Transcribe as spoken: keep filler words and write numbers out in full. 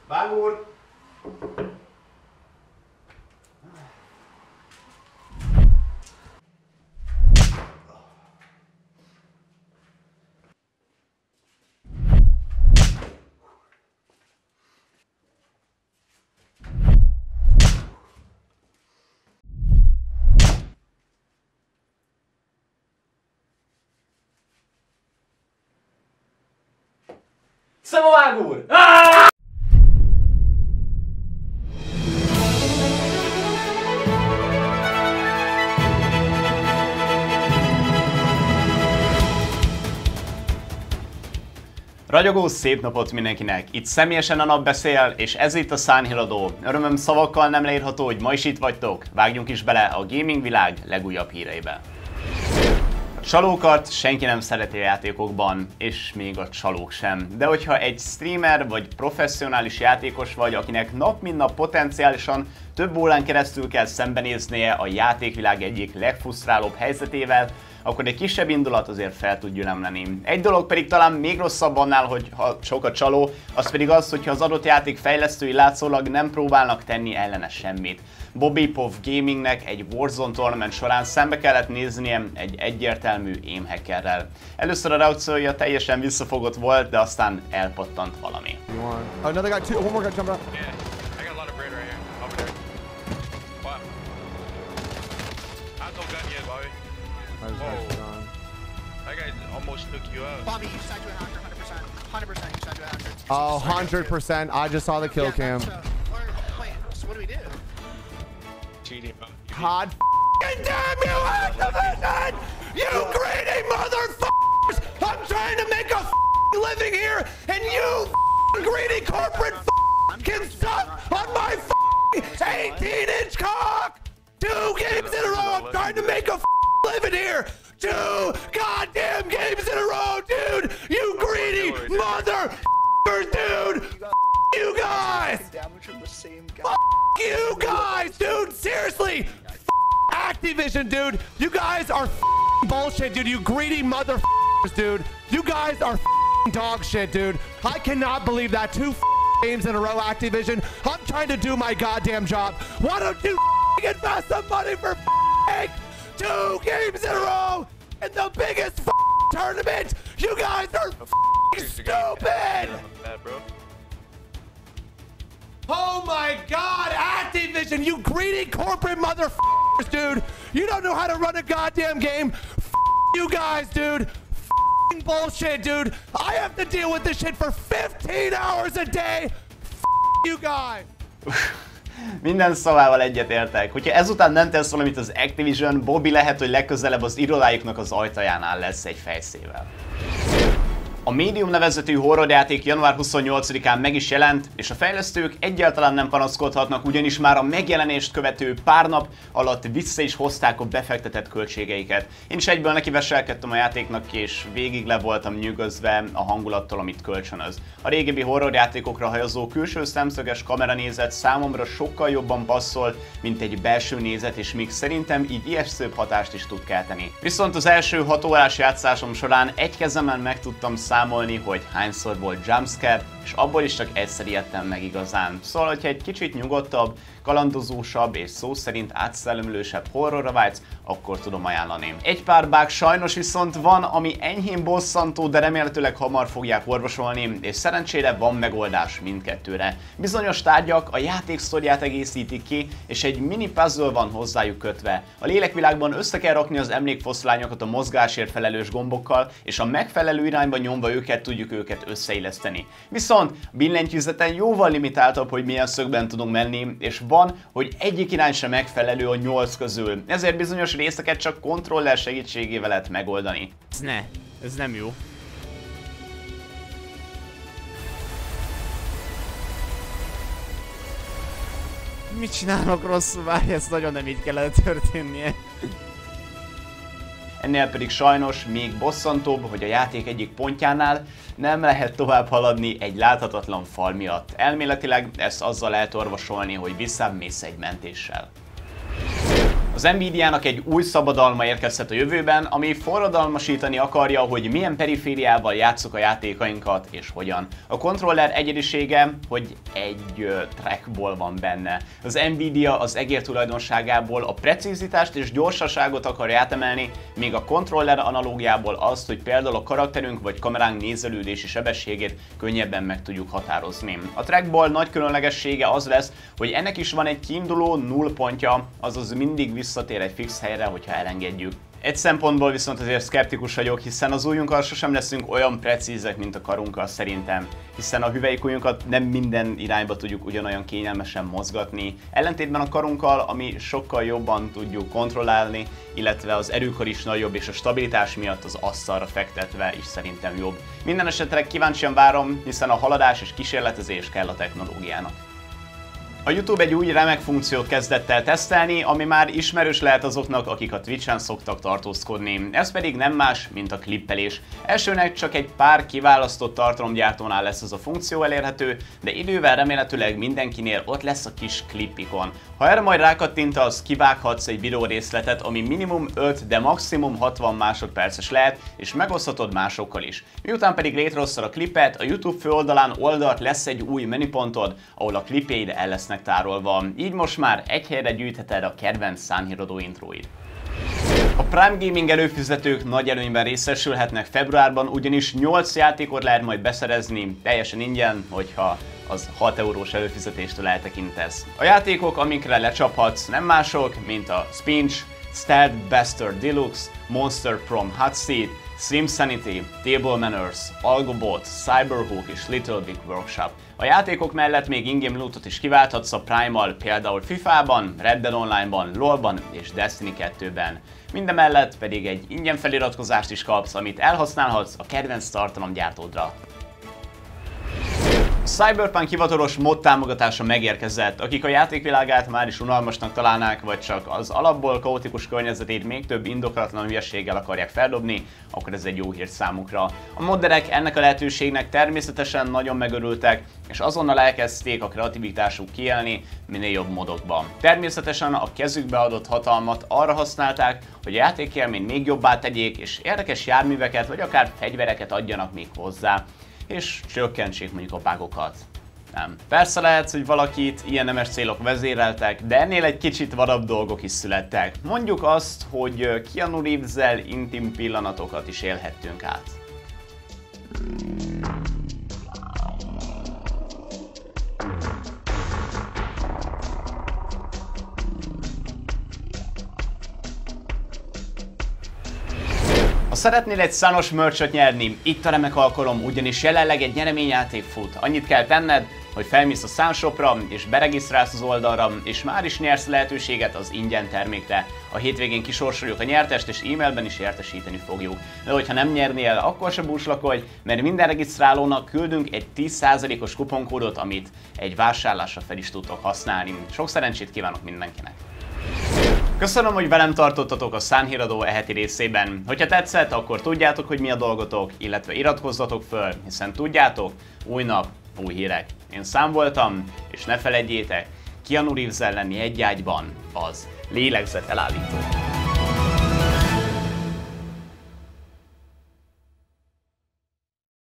Vágó úr! Szóval Vágó úr! Ragyogó szép napot mindenkinek! Itt személyesen a nap beszél, és ez itt a szánhíradó. Örömöm szavakkal nem leírható, hogy ma is itt vagytok. Vágjunk is bele a gaming világ legújabb híreibe. A csalókat senki nem szereti a játékokban, és még a csalók sem. De hogyha egy streamer vagy professzionális játékos vagy, akinek nap mint nap potenciálisan több órán keresztül kell szembenéznie a játékvilág egyik legfrusztrálóbb helyzetével, akkor egy kisebb indulat azért fel tud gyülemleni. Egy dolog pedig talán még rosszabb annál, hogy ha sok a csaló, az pedig az, hogyha az adott játék fejlesztői látszólag nem próbálnak tenni ellene semmit. Bobbypov Gamingnek egy Warzone tournament során szembe kellett néznie egy egyértelmű aim hackerrel. Először a reakciója teljesen visszafogott volt, de aztán elpattant valami. Another guy, two, one more guy jumped out. Yeah, I got a lot of bread right here. Over there. What? I have no gun yet, Bobby. Whoa. That guy almost took you out. Bobby, you side to a hacker, one hundred percent. one hundred percent you side to a hacker. Oh, one hundred percent. I just saw the kill cam. Yeah, so, or, wait, so what do we do? Cheating, bro. God damn you, Activision! You greedy motherfuckers! I'm trying to make a living here, and you greedy corporate can suck on my eighteen inch cock! Two games in a row, I'm trying to make a living here! Two goddamn games in a row, dude! You greedy motherfuckers, dude! You guys! You guys, dude! Seriously! Activision, dude! You guys are bullshit, dude! You greedy motherfuckers, dude! You guys are dog shit, dude! I cannot believe that two games in a row, Activision. I'm trying to do my goddamn job. Why don't you invest some money for two games in a row in the biggest tournament? You guys are stupid! Oh my God, Activision, you greedy corporate motherfuckers, dude! You don't know how to run a goddamn game. F you guys, dude. F bullshit, dude. I have to deal with this shit for fifteen hours a day. F you guys. Minden szavával egyetértek. Hogyha ezután nem tesz valamit az Activision, Bobby lehet, hogy legközelebb az irodájuknak az ajtajánál lesz egy fejszével. A Medium nevezetű horrorjáték január huszonnyolcadikán meg is jelent, és a fejlesztők egyáltalán nem panaszkodhatnak, ugyanis már a megjelenést követő pár nap alatt vissza is hozták a befektetett költségeiket. Én is egyből nekiveselkedtem a játéknak, és végig le voltam nyűgözve a hangulattól, amit kölcsönöz. A régebbi horrorjátékokra hajazó külső szemszöges kameranézet számomra sokkal jobban passzol, mint egy belső nézet, és még szerintem így ijesztőbb hatást is tud kelteni. Viszont az első hat órás játszásom során egy kezemen meg tudtam számolni, hogy hányszor volt jumpscare, és abból is csak egyszer ijedtem meg igazán. Szóval, hogyha egy kicsit nyugodtabb, kalandozósabb és szó szerint átszellemlősebb horrorra vágysz, akkor tudom ajánlani. Egy pár bug sajnos viszont van, ami enyhén bosszantó, de remélhetőleg hamar fogják orvosolni, és szerencsére van megoldás mindkettőre. Bizonyos tárgyak a játék sztoriát egészítik ki, és egy mini puzzle van hozzájuk kötve. A lélekvilágban össze kell rakni az emlékfoszlányokat a mozgásért felelős gombokkal, és a megfelelő irányba nyomva őket tudjuk őket összeilleszteni. Viszont billentyűzeten jóval limitáltabb, hogy milyen szögben tudunk menni, és van, hogy egyik irány sem megfelelő a nyolc közül. Ezért bizonyos részeket csak kontroller segítségével lehet megoldani. Ez ne, ez nem jó. Mit csinálok rosszul? Várj, ez nagyon nem így kellett történnie. Ennél pedig sajnos még bosszantóbb, hogy a játék egyik pontjánál nem lehet tovább haladni egy láthatatlan fal miatt. Elméletileg ezt azzal lehet orvosolni, hogy visszamész egy mentéssel. Az Nvidia-nak egy új szabadalma érkezhet a jövőben, ami forradalmasítani akarja, hogy milyen perifériával játsszuk a játékainkat és hogyan. A kontroller egyedisége, hogy egy trackból van benne. Az Nvidia az egér tulajdonságából a precizitást és gyorsaságot akarja átemelni, míg a kontroller analógiából azt, hogy például a karakterünk vagy kameránk nézelődési sebességét könnyebben meg tudjuk határozni. A trackball nagy különlegessége az lesz, hogy ennek is van egy kiinduló nullpontja, azaz mindig visszatér egy fix helyre, hogyha elengedjük. Egy szempontból viszont azért szkeptikus vagyok, hiszen az ujjunkkal sosem leszünk olyan precízek, mint a karunkkal szerintem, hiszen a hüvelyik ujjunkat nem minden irányba tudjuk ugyanolyan kényelmesen mozgatni, ellentétben a karunkkal, ami sokkal jobban tudjuk kontrollálni, illetve az erőkar is nagyobb, és a stabilitás miatt az asztalra fektetve is szerintem jobb. Minden esetre kíváncsian várom, hiszen a haladás és kísérletezés kell a technológiának. A YouTube egy új remek funkciót kezdett el tesztelni, ami már ismerős lehet azoknak, akik a Twitch-en szoktak tartózkodni. Ez pedig nem más, mint a klippelés. Elsőnek csak egy pár kiválasztott tartalomgyártónál lesz ez a funkció elérhető, de idővel remélhetőleg mindenkinél ott lesz a kis klippikon. Ha erre majd rákattintasz, kivághatsz egy videórészletet, ami minimum öt, de maximum hatvan másodperces lehet, és megoszthatod másokkal is. Miután pedig létrehoztad a klippet, a YouTube főoldalán oldalt lesz egy új menüpontod, ahol a klipjeid el lesznek tárolva. Így most már egy helyre gyűjtheted a kedvenc Sanhirodó intróid. A Prime Gaming előfizetők nagy előnyben részesülhetnek februárban, ugyanis nyolc játékot lehet majd beszerezni teljesen ingyen, hogyha az hat eurós előfizetéstől eltekintesz. A játékok, amikre lecsaphatsz, nem mások, mint a Spinch, Stealth Bastard Deluxe, Monster Prom Hot Seat, Sim Sanity, Table Manners, Algobot, Cyberhook és Little Big Workshop. A játékok mellett még in-game lootot is kiválthatsz a Prime-mal, például fifában, Red Dead Online-ban, LoL-ban és Destiny kettőben. Mindemellett pedig egy ingyen feliratkozást is kapsz, amit elhasználhatsz a kedvenc tartalomgyártódra. A Cyberpunk hivatalos mod támogatása megérkezett. Akik a játékvilágát már is unalmasnak találnák, vagy csak az alapból kaotikus környezetét még több indokolatlan hülyeséggel akarják feldobni, akkor ez egy jó hír számukra. A modderek ennek a lehetőségnek természetesen nagyon megörültek, és azonnal elkezdték a kreativitásuk kiélni minél jobb modokban. Természetesen a kezükbe adott hatalmat arra használták, hogy a játékélményt még jobbá tegyék, és érdekes járműveket vagy akár fegyvereket adjanak még hozzá, és csökkentsék mondjuk a bágokat. Nem. Persze lehet, hogy valakit ilyen nemes célok vezéreltek, de ennél egy kicsit vadabb dolgok is születtek. Mondjuk azt, hogy Keanu Reeves-zel intim pillanatokat is élhettünk át. Ha szeretnél egy szanos merch-ot nyerni, itt a remek alkalom, ugyanis jelenleg egy nyereményjáték fut. Annyit kell tenned, hogy felmész a Sunshopra és beregisztrálsz az oldalra, és már is nyersz lehetőséget az ingyen termékre. A hétvégén kisorsoljuk a nyertest, és e-mailben is értesíteni fogjuk. De hogyha nem nyernél, akkor se búslakodj, mert minden regisztrálónak küldünk egy tíz százalékos kuponkódot, amit egy vásárlásra fel is tudtok használni. Sok szerencsét kívánok mindenkinek! Köszönöm, hogy velem tartottatok a Sanhirodó e heti részében. Hogyha tetszett, akkor tudjátok, hogy mi a dolgotok, illetve iratkozzatok föl, hiszen tudjátok, új nap, új hírek. Én Sam voltam, és ne feledjétek, Keanu Reeves-zel lenni egy ágyban, az lélegzetelállító.